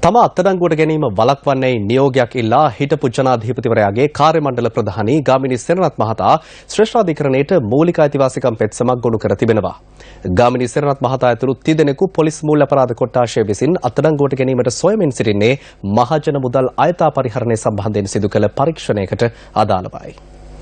තම අත්අඩංගුවට ගැනීම වළක්වන්නේ නියෝගයක් ඉල්ලා හිටපු ජනාධිපතිවරයාගේ කාර්ය මණ්ඩල ප්‍රධානී ගාමිණී සෙනරත් මහතා ශ්‍රේෂ්ඨාධිකරණයට මූලික අයිතිවාසිකම් පෙත්සමක් ගොනු කර තිබෙනවා. ගාමිණී සෙනරත් මහතා ඇතුළු 30 දෙනෙකු පොලිස් මූල්‍ය අපරාධ කොට්ටාශය විසින් අත්අඩංගුවට ගැනීමට සොයමින් සිටින්නේ මහජන මුදල් අයථා පරිහරණය සම්බන්ධයෙන් සිදු කළ පරීක්ෂණයකට අදාළවයි.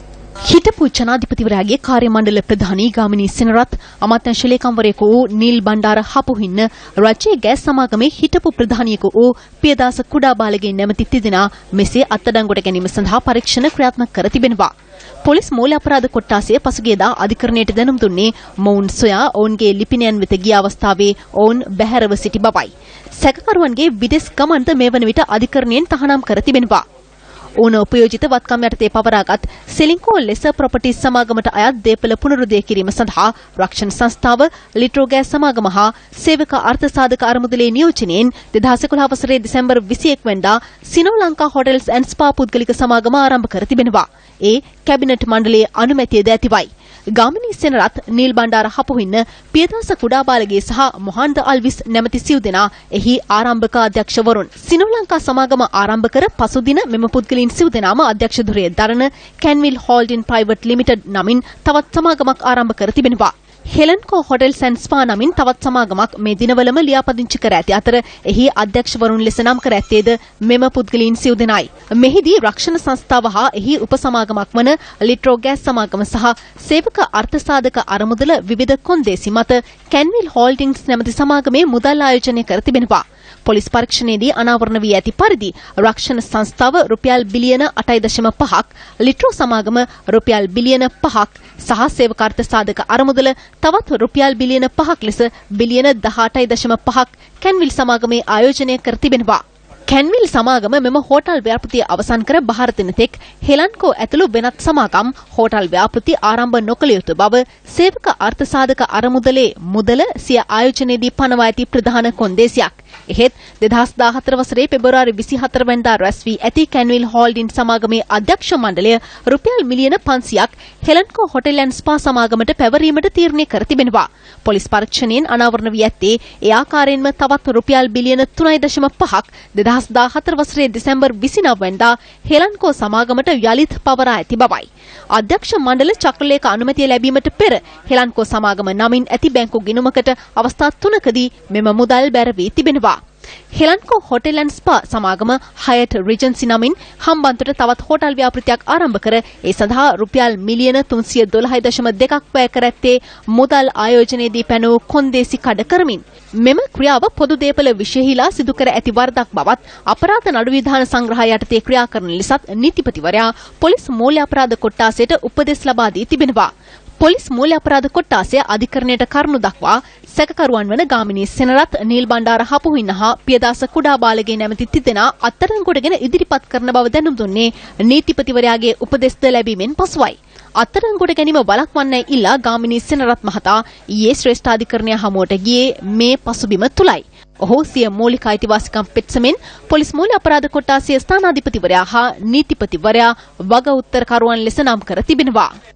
හිටපු ජනාධිපතිවරයාගේ කාර්ය මණ්ඩල ප්‍රධානී ගාමිණී සෙනරත් අමාත්‍යාංශ ලේකම්වරයෙකු වූ නිල් බණ්ඩාර හපුහින්න රජයේ ගෑස් සමාගමේ හිටපු ප්‍රධානියෙකු වූ පියදාස කුඩාබාලගේ නැමැති තිදෙනා මෙසේ අත්අඩංගුවට ගැනීම සඳහා පරීක්ෂණ ක්‍රියාත්මක කර තිබෙනවා. පොලිස් මූල්‍ය අපරාධ කොට්ටාසය පසුගියදා අධිකරණයට දැනුම් දුන්නේ මොවුන් සොයා ඔවුන්ගේ ලිපිනයන් වෙත ගිය අවස්ථාවේ ඔවුන් බැහැරව සිටි බවයි. සැකකරුවන්ගේ විදෙස් ගමන්ද මේ වන විට අධිකරණයෙන් තහනම් කර තිබෙනවා. ඕන උපයෝජිත වත්කම් යටතේ පවරාගත් සෙලින්කෝ ලෙසර් ප්‍රොපර්ටිස් සමාගමට අයත් දේපල පුනරුදය කිරීම සඳහා රක්ෂණ සංස්ථාව ලිට්‍රෝ ගෑස් සමාගම හා සේවක අර්ථසාධක අරමුදලේ නියෝජනයෙන් 2011 වසරේ දෙසැම්බර් 21 වෙනිදා Sino Lanka hotels and spa පුද්ගලික සමාගම ආරම්භ කර තිබෙනවා. ඒ කැබිනට් මණ්ඩලයේ අනුමැතියද ඇතිවයි. ගාමිණී සෙනරත් නිල් බණ්ඩාර හපුහින්න පියදාස කුඩාබාලගේ සහ මොහන්ද අල්විස් නැමැති සිව් දෙනා එහි ආරම්භක අධ්‍යක්ෂවරුන්. සිනෝ ලංකා සමාගම ආරම්භ කර පසුදින මෙම පුද්ගලයන් සිව් දෙනාම අධ්‍යක්ෂ ධුරය දරන කැන්විල් හෝල්ඩින් ප්‍රයිවට් ලිමිටඩ් නමින් තවත් සමාගමක් ආරම්භ කර තිබෙනවා. හෙලන්කෝ හොටෙල්ස් ඇන්ඩ් ස්පා නමින් තවත් සමාගමක් මේ දිනවලම ලියාපදිංචි කර ඇති අතර එහි අධ්‍යක්ෂවරුන් ලෙස නම් කර ඇත්තේද මෙම පුද්ගලයන් සිව් දෙනායි. මෙහිදී රක්ෂණ සංස්ථාව හා එහි උපසමාගමක් වන ලිට්‍රෝ ගෑස් සමාගම සහ සේවක අර්ථසාධක අරමුදල විවිධ කොන්දේසි මත කැන්විල් හෝල්ඩින්ග්ස් නැමැති සමාගමේ මුදල් ආයෝජනය කර තිබෙනවා. පොලිස් පරීක්ෂණයේදී අනාවරණ වී ඇති පරිදි රක්ෂණ සංස්ථාව රුපියල් බිලියන 8.5ක්, ලිට්‍රෝ සමාගම රුපියල් බිලියන 5ක් සහ සේවකාර්ථ සාධක අරමුදල තවත් රුපියල් බිලියන 5ක් ලෙස බිලියන 18.5ක් කැන්විල් සමාගමේ ආයෝජනය කර තිබෙනවා. කැන්විල් සමාගම මෙම හෝටල් ව්‍යාපෘතිය අවසන් කර බහර දෙන තෙක් හෙලන්කෝ ඇතුළු වෙනත් සමාගම් හෝටල් ව්‍යාපෘති ආරම්භ නොකළ යුතු බව සේවක අර්ථසාධක අරමුදලේ මුදල සිය ආයෝජනයේදී පනවා ඇති ප්‍රධාන කොන්දේසියක්. එහෙත් 2014 වසරේ පෙබරවාරි 24 වෙනිදා රැස් වී ඇති කැන්විල් හෝල්ඩින් සමාගමේ අධ්‍යක්ෂ මණ්ඩලය රුපියල් මිලියන 500ක් හෙලන්කෝ හොටෙල් ඇන්ඩ් ස්පා සමාගමට පැවරීමට තීරණය කර තිබෙනවා. පොලිස් පරීක්ෂණයෙන් අනාවරණ වී ඇත්තේ ඒ ආකාරයෙන්ම තවත් රුපියල් බිලියන 3.5ක් 2014 වසරේ දෙසැම්බර් 29 වෙනිදා හෙලන්කෝ සමාගමට යලිත් පවරා ඇති බවයි. අධ්‍යක්ෂ මණ්ඩල චක්‍රලේඛ අනුමැතිය ලැබීමට පෙර හෙලන්කෝ සමාගම නමින් ඇති බැංකු ගිණුමකට අවස්ථා 3කදී මෙම මුදල් බැර වී තිබෙනවා. හෙලන්කෝ හොටෙල් ඇන්ඩ් ස්පා සමාගම හයට් රිජන්සි නමින් හම්බන්තොට තවත් හෝටල් ව්‍යාපෘතියක් ආරම්භ කර ඒ සඳහා රුපියල් මිලියන 312.2ක් වැය කර ඇත්තේ මුදල් ආයෝජනයේදී පැනූ කොන්දේසි කඩ කරමින්. මෙම ක්‍රියාව පොදු දේපල විශේෂීලා සිදු කර ඇති වරදක් බවත් අපරාධ නඩු විධාන සංග්‍රහය යටතේ ක්‍රියා කරන ලෙසත් නීතිපතිවරයා පොලිස් මූල්‍ය අපරාධ කොට්ටාසයට උපදෙස් ලබා දී තිබෙනවා. පොලිස් මූල්‍ය අපරාධ කොට්ටාසය අධිකරණයට කරුණු දක්වා සැකකරුවන් වන ගාමිණී සෙනරත්, නිල් බණ්ඩාර හපුහින්න හා පියදාස කුඩාබාලගේ නැමැති තිදෙනා අත්අඩංගුවටගෙන ඉදිරිපත් කරන බව දැනුම් දුන්නේ නීතිපතිවරයාගේ උපදෙස්ද ලැබීමෙන් පසුවයි. අත්අඩංගුවට ගැනීම වළක්වන්නයි ඉල්ලා ගාමිණී සෙනරත් මහතා ඊයේ ශ්‍රේෂ්ඨාධිකරණය හමුවට ගියේ මේ පසුබිම තුලයි. ඔහු සිය මූලික අයිතිවාසිකම් පෙත්සමෙන් පොලිස් මූල්‍ය අපරාධ කොට්ටාසයේ ස්ථානාධිපතිවරයා හා නීතිපතිවරයා වග උත්තරකරුවන් ලෙස නම් කර තිබෙනවා.